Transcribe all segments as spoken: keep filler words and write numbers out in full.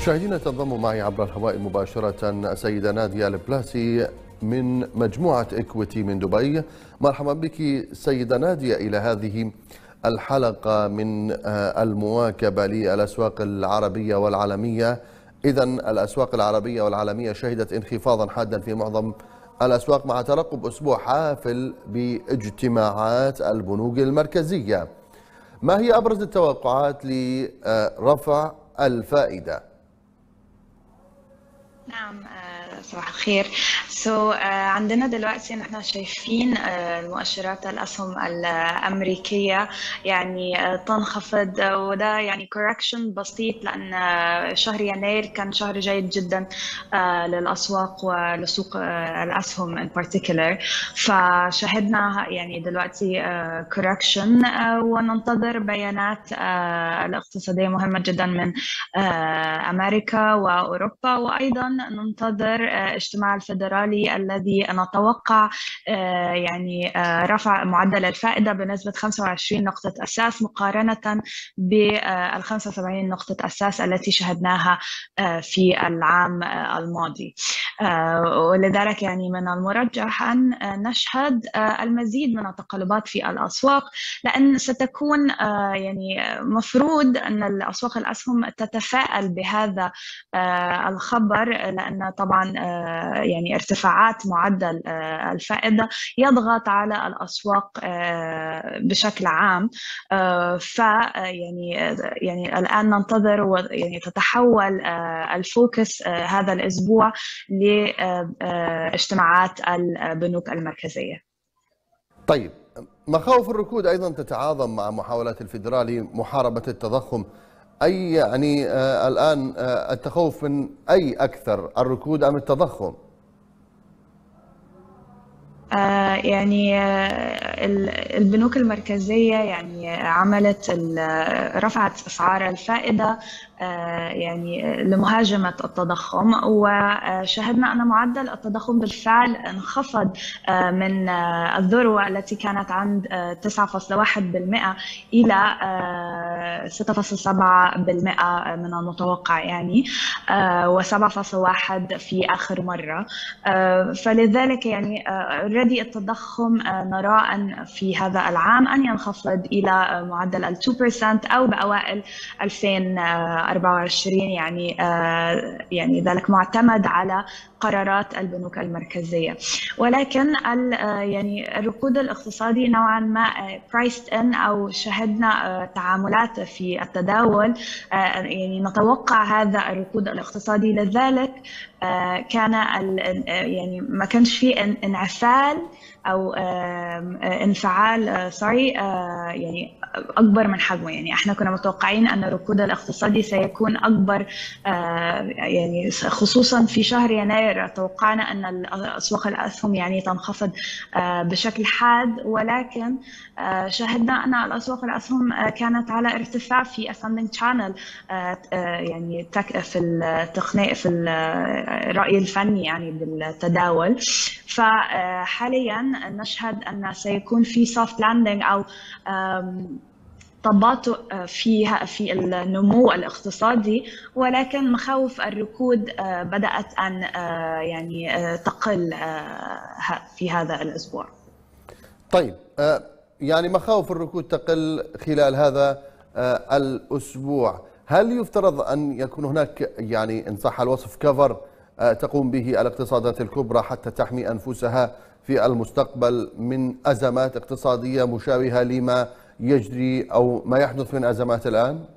مشاهدينا تنضم معي عبر الهواء مباشرة السيدة نادية البلاسي من مجموعة إكويتي من دبي. مرحبا بك سيدة نادية إلى هذه الحلقة من المواكبة للأسواق العربية والعالمية. إذن الأسواق العربية والعالمية شهدت انخفاضا حادا في معظم الأسواق مع ترقب أسبوع حافل باجتماعات البنوك المركزية. ما هي أبرز التوقعات لرفع الفائدة؟ نعم، صباح الخير. سو so, uh, عندنا دلوقتي نحن شايفين uh, المؤشرات الأسهم الأمريكية يعني uh, تنخفض، uh, وده يعني كوركشن بسيط لأن uh, شهر يناير كان شهر جيد جدا uh, للأسواق ولسوق uh, الأسهم in particular. فشاهدنا يعني دلوقتي كوركشن uh, uh, وننتظر بيانات uh, الاقتصادية مهمة جدا من uh, أمريكا وأوروبا، وأيضا ننتظر اجتماع الفيدرالي الذي نتوقع يعني رفع معدل الفائدة بنسبة خمسة وعشرين نقطة أساس مقارنة بال خمسة وسبعين نقطة أساس التي شهدناها في العام الماضي. ولذلك يعني من المرجح أن نشهد المزيد من التقلبات في الأسواق، لأن ستكون يعني مفروض أن الأسواق الأسهم تتفائل بهذا الخبر، لأن طبعا يعني ارتفاعات معدل الفائدة يضغط على الأسواق بشكل عام. ف يعني يعني الآن ننتظر ويعني تتحول الفوكس هذا الأسبوع لاجتماعات البنوك المركزية. طيب، مخاوف الركود أيضا تتعاظم مع محاولات الفيدرالي محاربة التضخم. أي يعني آه الآن آه التخوف من أي أكثر، الركود أم التضخم؟ آه يعني آه البنوك المركزية يعني عملت رفعت أسعار الفائدة آه يعني لمهاجمة التضخم، وشاهدنا أن معدل التضخم بالفعل انخفض آه من آه الذروة التي كانت عند آه تسعة فاصلة واحد بالمئة إلى آه ستة فاصلة سبعة بالمئة من المتوقع يعني، آه وسبعة فاصلة واحد في آخر مرة. آه فلذلك يعني آه التضخم نرى أن في هذا العام أن ينخفض إلى معدل ال اثنين بالمئة أو بأوائل ألفين وأربعة وعشرين، يعني يعني ذلك معتمد على قرارات البنوك المركزية. ولكن يعني الركود الاقتصادي نوعا ما priced in أو شهدنا تعاملات في التداول، يعني نتوقع هذا الركود الاقتصادي، لذلك كان يعني ما كانش فيه انعفال أو انفعال سوري يعني أكبر من حجمه. يعني احنا كنا متوقعين أن الركود الاقتصادي سيكون أكبر، يعني خصوصا في شهر يناير توقعنا أن أسواق الأسهم يعني تنخفض بشكل حاد، ولكن شاهدنا أن الأسواق الأسهم كانت على ارتفاع في ascending channel يعني في التقنية في الرأي الفني يعني بالتداول. فحاليا نشهد أن سيكون في soft landing أو تباطؤ فيها في النمو الاقتصادي، ولكن مخاوف الركود بدأت أن يعني تقل في هذا الأسبوع. طيب، يعني مخاوف الركود تقل خلال هذا الأسبوع. هل يفترض أن يكون هناك يعني إن صح الوصف كفر تقوم به الاقتصادات الكبرى حتى تحمي أنفسها في المستقبل من أزمات اقتصادية مشابهة لما يجري أو ما يحدث من أزمات الآن؟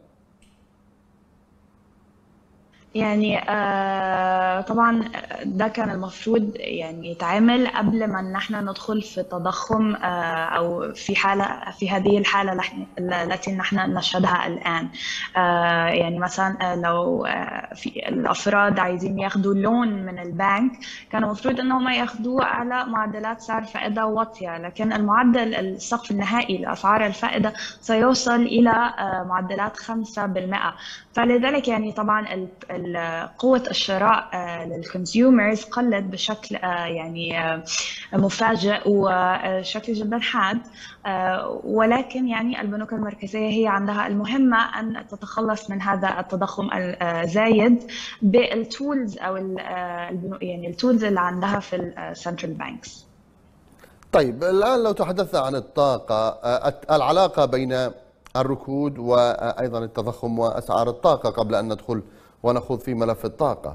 يعني آه طبعا ده كان المفروض يعني يتعمل قبل ما نحن ندخل في تضخم آه او في حاله في هذه الحاله التي نحن نشهدها الان. آه يعني مثلا لو آه في الافراد عايزين ياخذوا لون من البنك، كان المفروض انهم ياخذوه على معدلات سعر فائده واطيه، لكن المعدل السقف النهائي لاسعار الفائده سيوصل الى آه معدلات خمسة بالمئة. فلذلك يعني طبعا قوة الشراء للكونسيومرز قلت بشكل يعني مفاجئ وشكل جدا حاد، ولكن يعني البنوك المركزية هي عندها المهمة أن تتخلص من هذا التضخم الزايد بالتولز أو يعني التولز اللي عندها في السنترال بانكس. طيب الآن لو تحدثنا عن الطاقة، العلاقة بين الركود وأيضا التضخم وأسعار الطاقة قبل أن ندخل ونخوض في ملف الطاقة.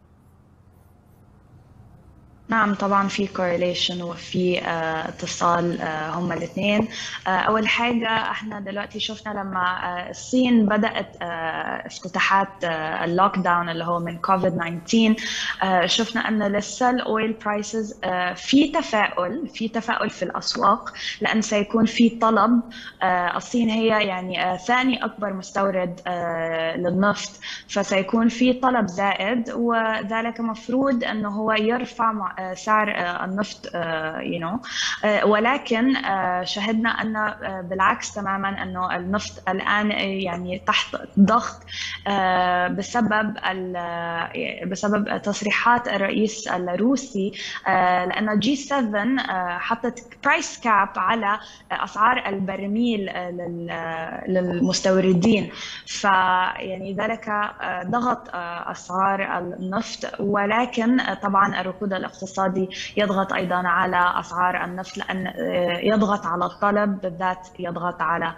نعم طبعا في correlation وفي uh, اتصال uh, هم الاثنين. uh, أول حاجة احنا دلوقتي شفنا لما uh, الصين بدأت uh, افتتاحات uh, اللوك داون اللي هو من كوفيد تسعة عشر، uh, شفنا أن للسيل أويل برايسز uh, في تفاؤل في تفاؤل في الأسواق، لأن سيكون في طلب. uh, الصين هي يعني uh, ثاني أكبر مستورد uh, للنفط، فسيكون في طلب زائد، وذلك مفروض أنه هو يرفع سعر النفط you know. ولكن شهدنا أن بالعكس تماما أنه النفط الآن يعني تحت ضغط بسبب بسبب تصريحات الرئيس الروسي، لأن جي سبعة حطت برايس كاب على أسعار البرميل للمستوردين، فيعني ذلك ضغط أسعار النفط. ولكن طبعا الركود الاقتصادي يضغط أيضا على أسعار النفط، لأن يضغط على الطلب بالذات، يضغط على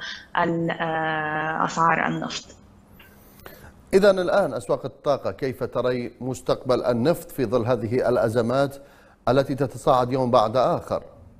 أسعار النفط. إذا الآن أسواق الطاقة كيف تري مستقبل النفط في ظل هذه الأزمات التي تتصاعد يوم بعد آخر؟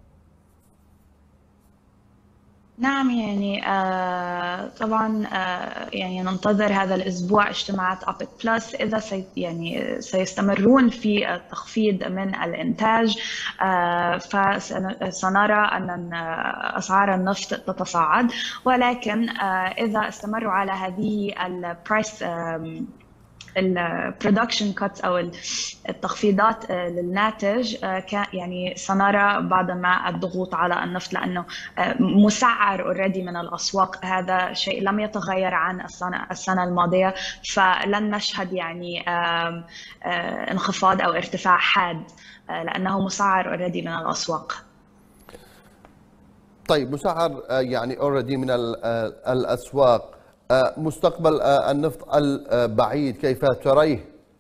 نعم يعني آه طبعا آه يعني ننتظر هذا الأسبوع اجتماعات أوبك بلس، إذا سي يعني سيستمرون في التخفيض من الإنتاج آه فسنرى أن أسعار النفط تتصاعد. ولكن آه إذا استمروا على هذه البرايس البرودكشن كاتس او التخفيضات للناتج، يعني سنرى بعد ما الضغوط على النفط، لانه مسعر اوريدي من الاسواق. هذا شيء لم يتغير عن السنه السنه الماضيه، فلن نشهد يعني انخفاض او ارتفاع حاد لانه مسعر اوريدي من الاسواق. طيب مسعر يعني اوريدي من الاسواق، مستقبل النفط البعيد كيف تريه؟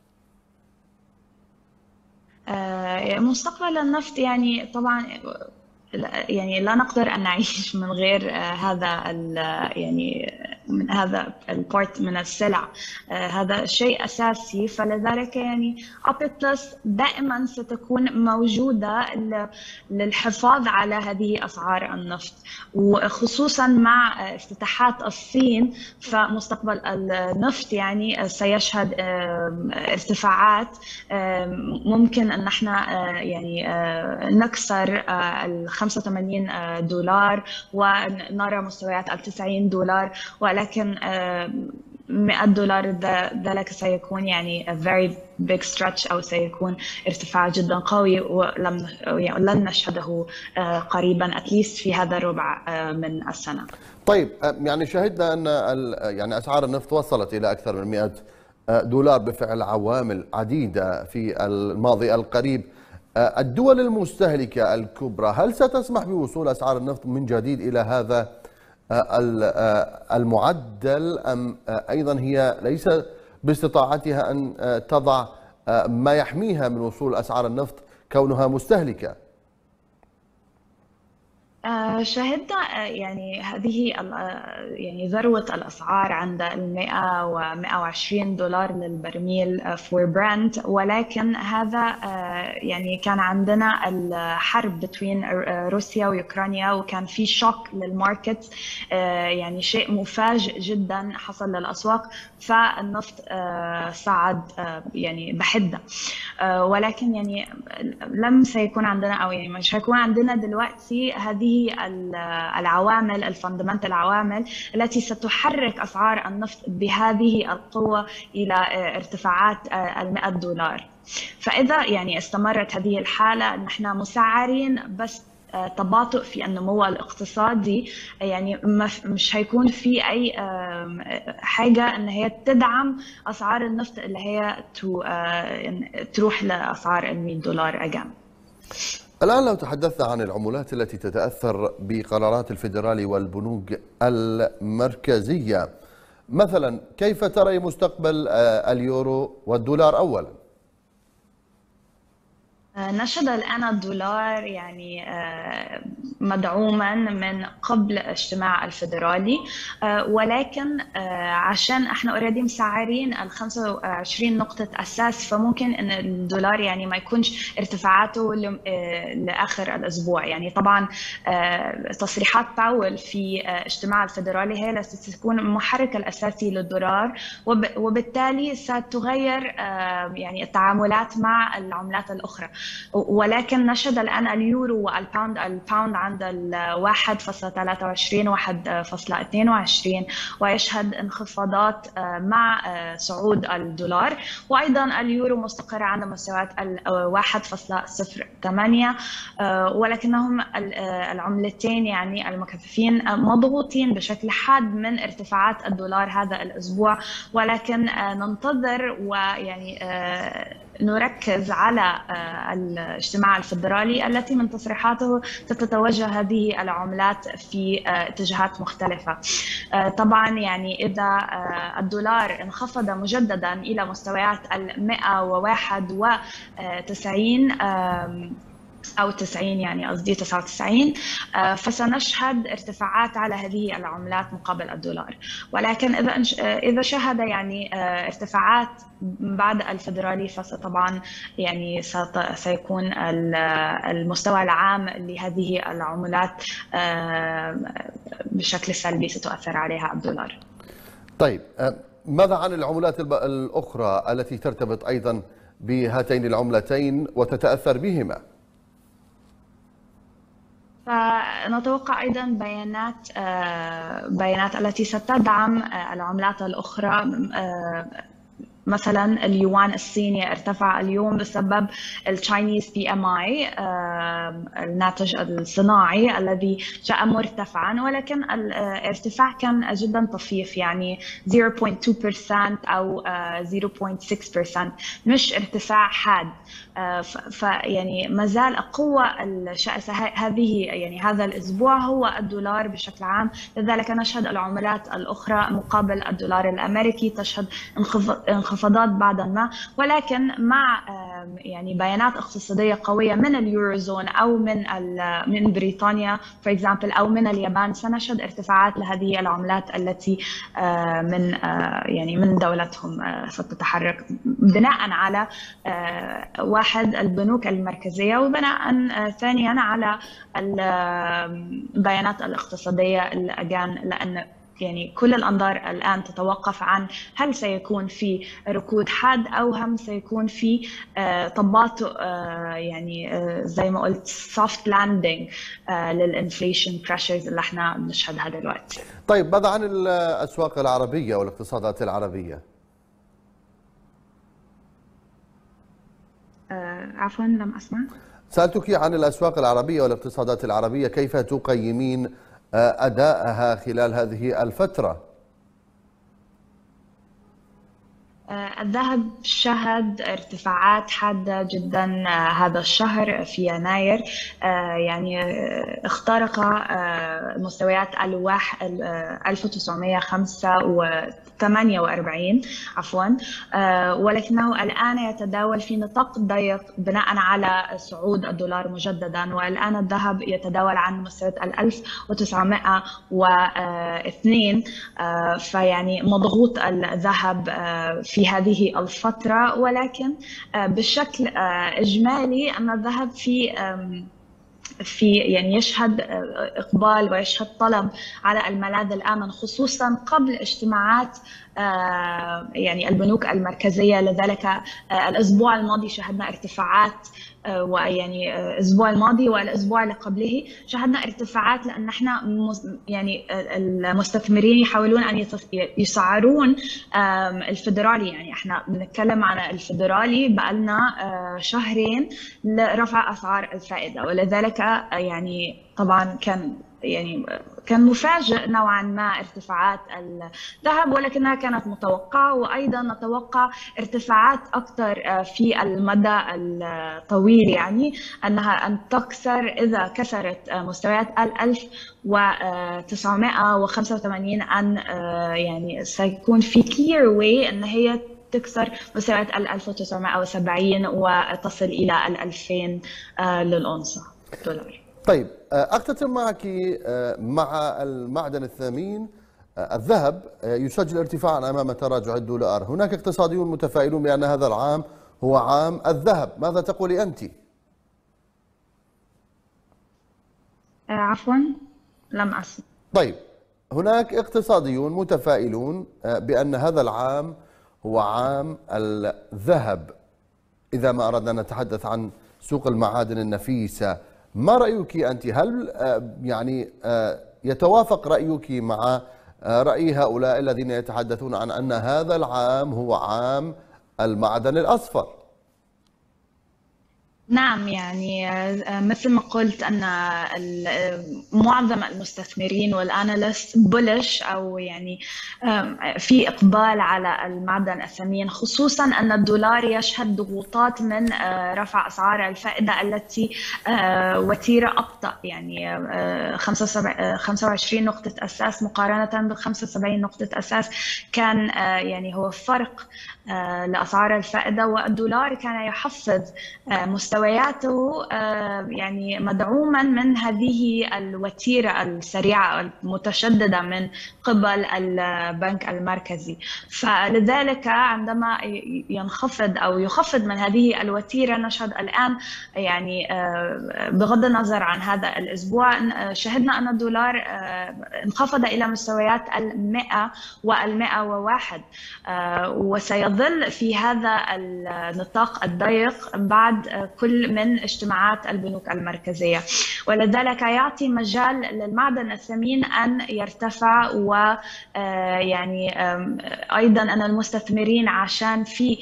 مستقبل النفط يعني طبعا يعني لا نقدر أن نعيش من غير هذا يعني من هذا البارت من السلع، هذا شيء أساسي. فلذلك يعني أوبك بلس دائما ستكون موجودة للحفاظ على هذه أسعار النفط، وخصوصا مع افتتاحات الصين فمستقبل النفط يعني سيشهد ارتفاعات. ممكن أن احنا يعني نكسر ال خمسة وثمانين دولار ونرى مستويات ال تسعين دولار، ولكن مئة دولار ذلك سيكون يعني a very big stretch أو سيكون ارتفاع جدا قوي ولم يعني لن نشهده قريبا at least في هذا الربع من السنة. طيب يعني شهدنا أن يعني أسعار النفط وصلت إلى أكثر من مئة دولار بفعل عوامل عديدة في الماضي القريب. الدول المستهلكة الكبرى هل ستسمح بوصول أسعار النفط من جديد إلى هذا المعدل، أم أيضا هي ليس باستطاعتها أن تضع ما يحميها من وصول أسعار النفط كونها مستهلكة؟ شاهدنا يعني هذه يعني ذروة الأسعار عند المئة ومئة وعشرين دولار للبرميل فور برنت، ولكن هذا يعني كان عندنا الحرب بين روسيا وأوكرانيا وكان في شوك للماركت، يعني شيء مفاجئ جدا حصل للأسواق، فالنفط صعد يعني بحدة. ولكن يعني لم سيكون عندنا أو يعني مش هيكون عندنا دلوقتي هذه العوامل الفاندمنتال العوامل التي ستحرك أسعار النفط بهذه القوة إلى ارتفاعات المئة دولار. فإذا يعني استمرت هذه الحالة نحن مسعرين بس تباطؤ في النمو الاقتصادي، يعني مش هيكون في أي حاجة أن هي تدعم أسعار النفط اللي هي تروح لأسعار المئة دولار أجان. الآن لو تحدثنا عن العملات التي تتأثر بقرارات الفيدرالي والبنوك المركزية، مثلا كيف ترى مستقبل اليورو والدولار أولا؟ نشهد الآن الدولار يعني مدعوما من قبل اجتماع الفيدرالي، ولكن عشان احنا اوريدي مسعرين ال خمسة وعشرين نقطة أساس، فممكن ان الدولار يعني ما يكونش ارتفاعاته لآخر الأسبوع. يعني طبعا تصريحات باول في اجتماع الفيدرالي هي التي ستكون المحرك الأساسي للدولار، وبالتالي ستغير يعني التعاملات مع العملات الأخرى. ولكن نشهد الآن اليورو والباوند، الباوند عند ال واحد فاصلة ثلاثة وعشرين واحد فاصلة اثنين وعشرين، ويشهد انخفاضات مع صعود الدولار، وأيضا اليورو مستقر عند مستويات ال واحد فاصلة صفر ثمانية، ولكنهم العملتين يعني المكثفين مضغوطين بشكل حاد من ارتفاعات الدولار هذا الأسبوع. ولكن ننتظر ويعني نركز على الاجتماع الفيدرالي التي من تصريحاته ستتوجه هذه العملات في اتجاهات مختلفة. طبعا يعني إذا الدولار انخفض مجددا إلى مستويات المئة وواحد وتسعين أو تسعين، يعني قصدي تسعة وتسعين، فسنشهد ارتفاعات على هذه العملات مقابل الدولار. ولكن إذا إذا شهد يعني ارتفاعات بعد الفيدرالي، فطبعا يعني سيكون المستوى العام لهذه العملات بشكل سلبي ستؤثر عليها الدولار. طيب، ماذا عن العملات الأخرى التي ترتبط أيضا بهاتين العملتين وتتأثر بهما؟ فنتوقع أيضا بيانات بيانات التي ستدعم العملات الأخرى. مثلا اليوان الصيني ارتفع اليوم بسبب التشاينيز بي ام اي، الناتج الصناعي الذي جاء مرتفعا، ولكن الارتفاع كان جدا طفيف، يعني صفر فاصلة اثنين بالمئة او صفر فاصلة ستة بالمئة، مش ارتفاع حاد. فيعني ما زال القوة الشائسة هذه يعني هذا الأسبوع هو الدولار بشكل عام. لذلك نشهد العملات الأخرى مقابل الدولار الأمريكي تشهد انخفاضات بعضا ما، ولكن مع يعني بيانات اقتصادية قوية من اليوروزون أو من من بريطانيا for example أو من اليابان، سنشهد ارتفاعات لهذه العملات التي من يعني من دولتهم ستتحرك بناء على واحد البنوك المركزية، وبناء ثانيا على البيانات الاقتصادية الأجان، لأن يعني كل الأنظار الآن تتوقف عن هل سيكون في ركود حاد أو هم سيكون في تباطؤ، يعني زي ما قلت soft landing للإنفليشن بريشرز اللي احنا بنشهدها دلوقتي. طيب، ماذا عن الأسواق العربية والاقتصادات العربية؟ عفوا لم أسمع. سألتك عن الأسواق العربية والاقتصادات العربية، كيف تقيمين أداءها خلال هذه الفترة؟ الذهب شهد ارتفاعات حادة جدا هذا الشهر في يناير، يعني اخترق مستويات ألف وتسعمئة وخمسة وثمانية وأربعين عفوا، ولكنه الآن يتداول في نطاق ضيق بناء على صعود الدولار مجددا، والآن الذهب يتداول عن مستويات ألف وتسعمئة واثنين، فيعني مضغوط الذهب في هذه الفترة. ولكن بشكل إجمالي أن الذهب في في يعني يشهد إقبال ويشهد طلب على الملاذ الآمن، خصوصا قبل اجتماعات يعني البنوك المركزية. لذلك الأسبوع الماضي شهدنا ارتفاعات، ويعني الأسبوع الماضي والأسبوع اللي قبله شهدنا ارتفاعات، لأن احنا يعني المستثمرين يحاولون أن يسعرون الفيدرالي. يعني احنا بنتكلم عن الفيدرالي بقالنا شهرين لرفع أسعار الفائدة، ولذلك يعني طبعا كان يعني كان مفاجئ نوعا ما ارتفاعات الذهب، ولكنها كانت متوقعة، وأيضا نتوقع ارتفاعات أكثر في المدى الطويل، يعني أنها أن تكسر إذا كسرت مستويات ألف وتسعمائة وخمسة وثمانين، أن يعني سيكون في clear way أن هي تكسر مستويات ألف وتسعمائة وسبعين وتصل إلى الألفين للأونصة دولار. طيب أختتم معك مع المعدن الثمين الذهب، يسجل ارتفاعا أمام تراجع الدولار. هناك اقتصاديون متفائلون بأن هذا العام هو عام الذهب، ماذا تقولي أنت؟ عفوا لم أسمع. طيب هناك اقتصاديون متفائلون بأن هذا العام هو عام الذهب، إذا ما أردنا أن نتحدث عن سوق المعادن النفيسة. ما رأيك أنت؟ هل يعني يتوافق رأيك مع رأي هؤلاء الذين يتحدثون عن أن هذا العام هو عام المعدن الأصفر؟ نعم، يعني مثل ما قلت أن معظم المستثمرين والأناليست بولش، أو يعني في إقبال على المعدن الثمين، خصوصا أن الدولار يشهد ضغوطات من رفع أسعار الفائدة التي وتيرة أبطأ، يعني خمسة وعشرين نقطة أساس مقارنة ب خمسة وسبعين نقطة أساس كان يعني هو فرق لأسعار الفائدة، والدولار كان يحفظ مستوياته يعني مدعوما من هذه الوتيرة السريعة المتشددة من قبل البنك المركزي. فلذلك عندما ينخفض أو يخفض من هذه الوتيرة، نشهد الآن يعني بغض النظر عن هذا الأسبوع شهدنا أن الدولار انخفض إلى مستويات المئة والمئة وواحد، وسيظل في هذا النطاق الضيق بعد كل من اجتماعات البنوك المركزية، ولذلك يعطي مجال للمعدن الثمين أن يرتفع. ويعني أيضا أن المستثمرين عشان في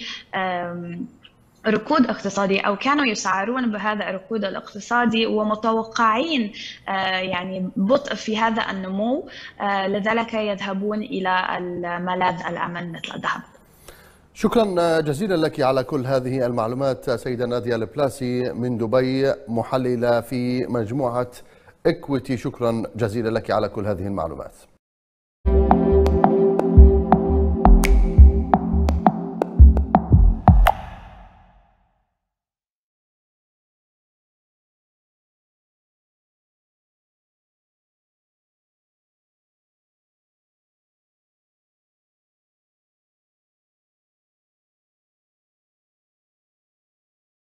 ركود اقتصادي أو كانوا يسعرون بهذا الركود الاقتصادي ومتوقعين يعني بطء في هذا النمو، لذلك يذهبون إلى الملاذ الأمن مثل الذهب. شكرا جزيلا لك على كل هذه المعلومات سيدة نادية البلاسي من دبي، محللة في مجموعة إكويتي. شكرا جزيلا لك على كل هذه المعلومات.